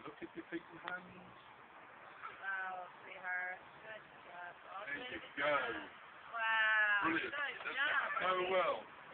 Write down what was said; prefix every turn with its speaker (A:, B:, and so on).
A: Look at your feet and hands.
B: Wow, sweetheart. Good job.
A: There you go.
B: Wow.
A: Brilliant.
B: Good job.
A: So well.